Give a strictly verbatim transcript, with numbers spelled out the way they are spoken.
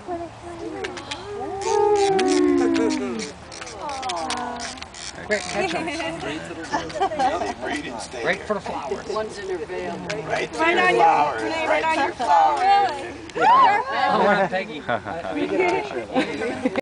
Great catch up. Great for the flowers. One's in her veil. Right to your flowers. Right to your flowers. Oh, Peggy.